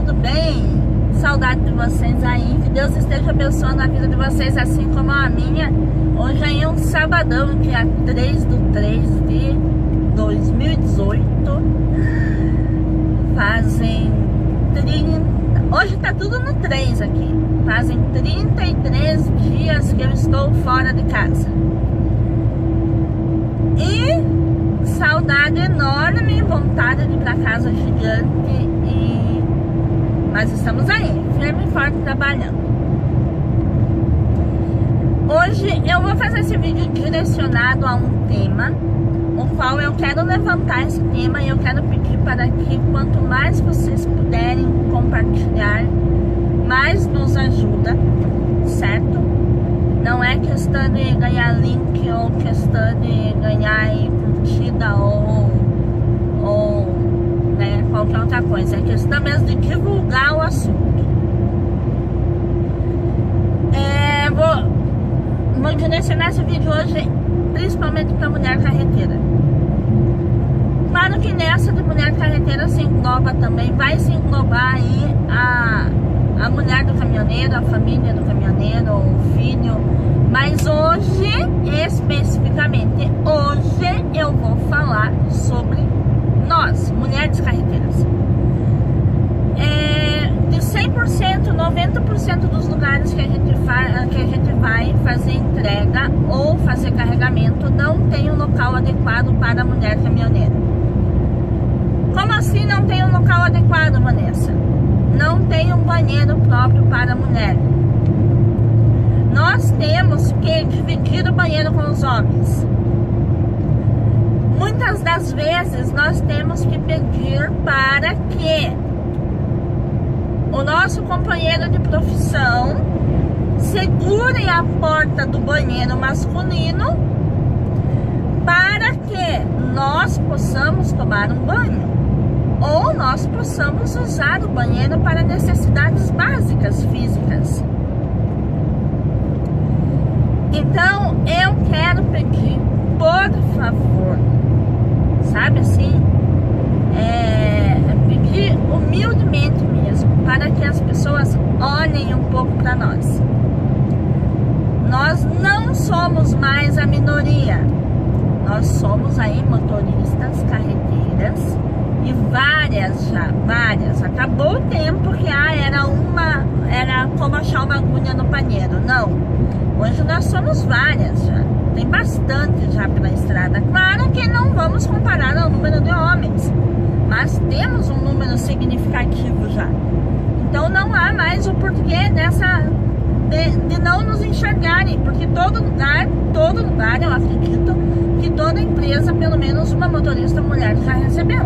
tudo bem? Saudade de vocês aí, que Deus esteja abençoando a vida de vocês assim como a minha. Hoje aí é um sabadão, dia 3/3 de 2018. Fazem 30... Hoje tá tudo no 3 aqui. Fazem 33 dias que eu estou fora de casa. E saudade enorme, vontade de ir pra casa gigante. Mas estamos aí, firme e forte trabalhando. Hoje eu vou fazer esse vídeo direcionado a um tema, o qual eu quero levantar esse tema e eu quero pedir para que quanto mais vocês puderem compartilhar, mais nos ajuda, certo? Não é questão de ganhar link ou questão de ganhar curtida ou né, qualquer outra coisa. É questão mesmo de divulgar o assunto. Vou direcionar esse vídeo hoje principalmente para mulher carreteira. Claro que nessa de mulher carreteira se engloba também, vai se englobar aí a mulher do caminhoneiro, a família do caminhoneiro, o filho. Mas hoje, especificamente, hoje eu vou falar sobre nós, mulheres carreteiras. De 100%, 90% dos lugares que a gente vai fazer entrega ou fazer carregamento não tem um local adequado para a mulher caminhoneira. Como assim não tem um local adequado, Vanessa? Não tem um banheiro próprio para a mulher. Nós temos que dividir o banheiro com os homens. Muitas das vezes nós temos que pedir para que o nosso companheiro de profissão segure a porta do banheiro masculino para que nós possamos tomar um banho ou nós possamos usar o banheiro para necessidades básicas físicas. Então eu quero pedir, por favor, sabe assim, pedir humildemente mesmo, para que as pessoas olhem um pouco para nós. Nós não somos mais a minoria. Nós somos aí motoristas, carreteiras e várias já, várias. Acabou o tempo que era como achar uma agulha no palheiro. Não. Hoje nós somos várias já. Tem bastante já pela estrada. Claro que não vamos comparar ao número de homens, mas temos um número significativo já. Então não há mais o porquê de não nos enxergarem, porque todo lugar, eu acredito que toda empresa, pelo menos uma motorista mulher já recebeu.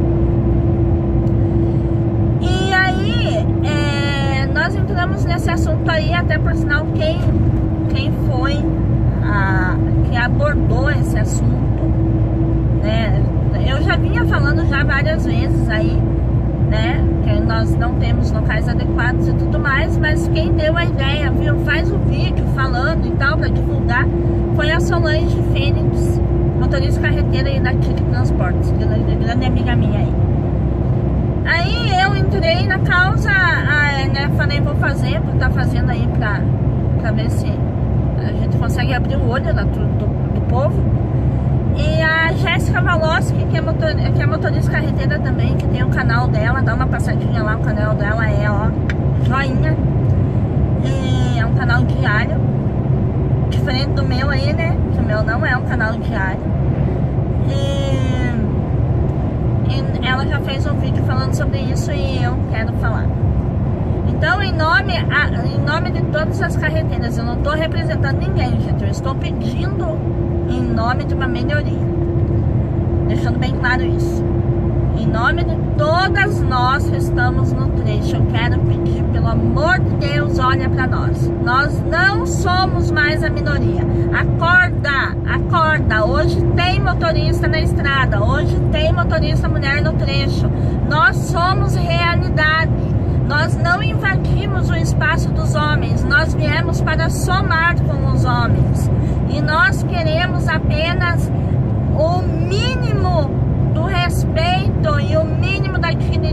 E aí, nós entramos nesse assunto aí, até por sinal, quem foi que abordou esse assunto, né? Eu já vinha falando já várias vezes aí, né, que nós não temos locais adequados e tudo mais, mas quem deu a ideia, viu, faz o vídeo falando e tal, para divulgar, foi a Solange Fênix, motorista carreteira aí da Tire Transportes, grande amiga minha aí. Aí eu entrei na causa, né, falei, vou estar fazendo aí pra ver se a gente consegue abrir o olho do povo. E a Jéssica Valoski, que é motorista carreteira também, que tem o canal dela, dá uma passadinha lá, o canal dela é, ó, joinha. E é um canal diário, diferente do meu aí, né, que o meu não é um canal diário. E ela já fez um vídeo falando sobre isso e eu quero falar. Então, em nome de todas as carreteiras, eu não estou representando ninguém, gente, eu estou pedindo em nome de uma melhoria, deixando bem claro isso. Em nome de todas nós que estamos no trecho, eu quero pedir, pelo amor de Deus, olha para nós. Nós não somos mais a minoria. Acorda, acorda. Hoje tem motorista na estrada, hoje tem motorista mulher no trecho. Nós somos realidade. Nós não invadimos o espaço dos homens, nós viemos para somar com os homens. E nós queremos apenas o mínimo do respeito e o mínimo da dignidade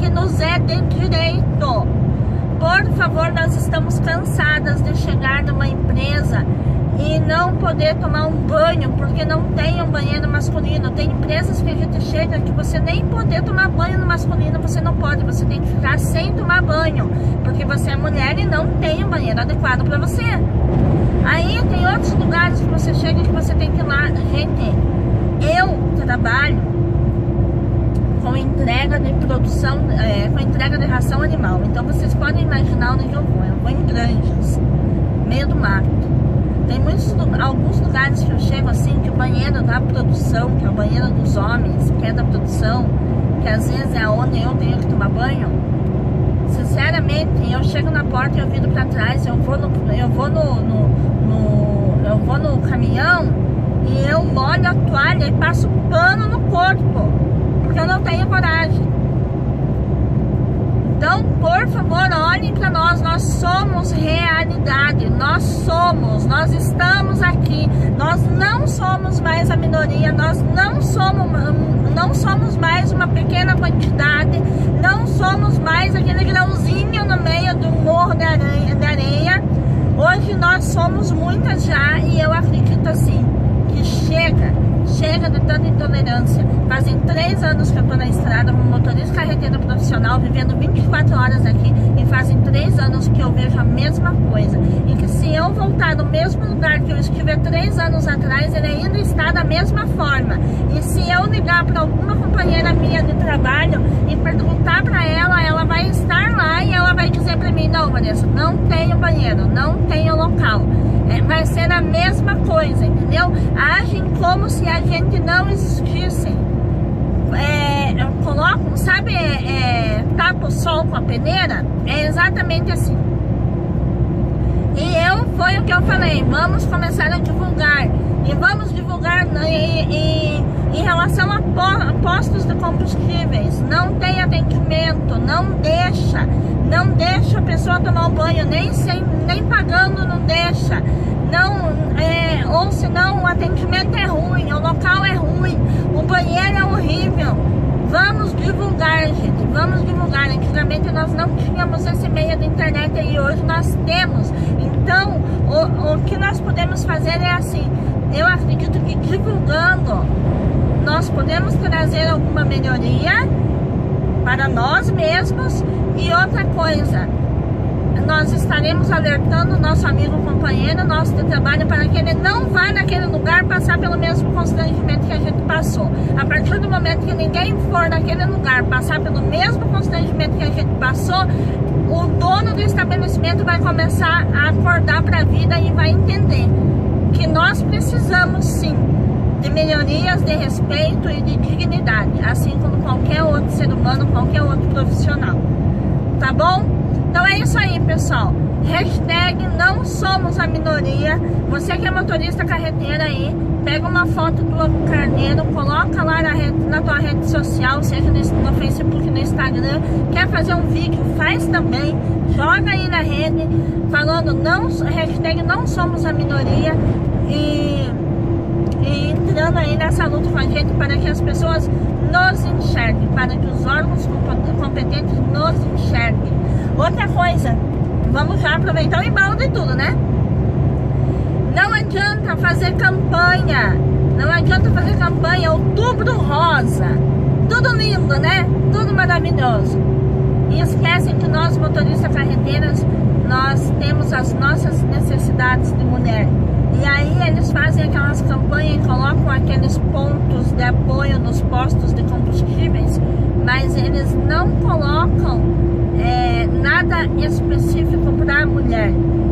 que nos é de direito. Por favor, nós estamos cansadas de chegar numa empresa e não poder tomar um banho porque não tem um banheiro masculino. Tem empresas que a gente chega que você nem poder tomar banho no masculino, você não pode, você tem que ficar sem tomar banho, porque você é mulher e não tem um banheiro adequado para você. Aí tem outros lugares que você chega que você tem que ir lá. Gente, eu trabalho com entrega de produção, com entrega de ração animal. Então vocês podem imaginar onde eu vou em granjas, meio do mato. Tem alguns lugares que eu chego assim, que o banheiro da produção, que é o banheiro dos homens, que é da produção, que às vezes é onde eu tenho que tomar banho. Sinceramente, eu chego na porta e eu viro pra trás, eu vou no caminhão e eu molho a toalha e passo pano no corpo, porque eu não tenho coragem. Então, por favor, olhem para nós somos realidade, nós estamos aqui, nós não somos mais a minoria, nós não somos mais uma pequena quantidade, não somos mais aquele grãozinho no meio do morro de areia. Hoje nós somos muitas já e eu acredito assim, que chega de tanta intolerância. Fazem 3 anos que eu tô na estrada como motorista carreteiro profissional, vivendo 24 horas aqui, e fazem 3 anos que eu vejo a mesma coisa. E que se eu voltar no mesmo lugar que eu estive 3 anos atrás, ele ainda está da mesma forma. E se eu ligar para alguma companheira minha de trabalho e perguntar para ela, ela vai estar lá e ela vai dizer para mim: não, Vanessa, não tenho banheiro, não tenho local. Vai ser a mesma coisa, entendeu? Agem como se a gente não existisse. Colocam, sabe, tapa o sol com a peneira? É exatamente assim. E foi o que eu falei, vamos começar a divulgar. E vamos divulgar em relação a postos de combustíveis. Não tem atendimento, não deixa a pessoa tomar um banho, nem pagando não deixa. Ou senão o atendimento é ruim, o local é ruim, o banheiro é horrível. Vamos divulgar, gente, vamos divulgar. Antigamente nós não tínhamos esse meio de internet e hoje nós temos. Então, o que nós podemos fazer é assim, eu acredito que divulgando nós podemos trazer alguma melhoria para nós mesmos. E outra coisa, nós estaremos alertando o nosso amigo companheiro, nosso de trabalho, para que ele não vá naquele lugar passar pelo mesmo constrangimento que a gente passou. A partir do momento que ninguém for naquele lugar passar pelo mesmo constrangimento que a gente passou, o dono do estabelecimento vai começar a acordar para a vida e vai entender que nós precisamos sim de melhorias de respeito e de dignidade, assim como qualquer outro ser humano, qualquer outro profissional. Tá bom? Então é isso aí, pessoal. Hashtag não somos a minoria. Você que é motorista carreteira aí, pega uma foto do carneiro, coloca lá na tua rede social, seja no Facebook, no Instagram. Quer fazer um vídeo, faz também. Joga aí na rede, falando hashtag não somos a minoria. E entrando aí nessa luta com a gente para que as pessoas nos enxerguem, para que os órgãos competentes nos enxerguem. Outra coisa, vamos já aproveitar o embalo de tudo, né? Não adianta fazer campanha, Outubro Rosa, tudo lindo, né? Tudo maravilhoso. E esquecem que nós, motoristas carreteiras, nós temos as nossas necessidades de mulher. E aí eles fazem aquelas campanhas e colocam aqueles pontos de apoio nos postos de combustíveis, mas eles não colocam nada específico para a mulher.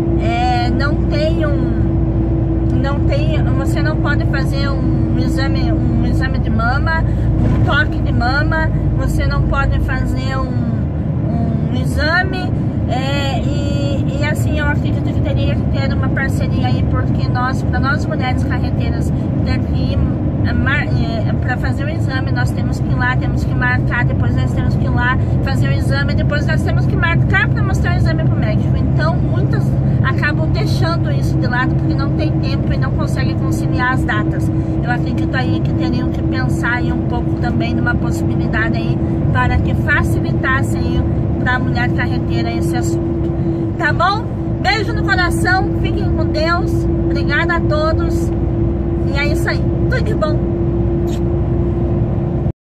Você não pode fazer um exame de mama, um toque de mama, você não pode fazer um exame, e assim eu acredito que teria que ter uma parceria aí, porque para nós mulheres carreteiras daqui, para fazer o exame nós temos que ir lá, temos que marcar, depois nós temos que ir lá fazer o exame, depois nós temos que marcar para mostrar o exame para o médico. Então muitas acabam deixando isso de lado porque não tem tempo e não consegue conciliar as datas. Eu acredito aí que teriam que pensar aí um pouco também numa possibilidade aí para que facilitasse aí para a mulher carreteira esse assunto. Tá bom? Beijo no coração, fiquem com Deus, obrigada a todos e é isso aí, tudo de bom.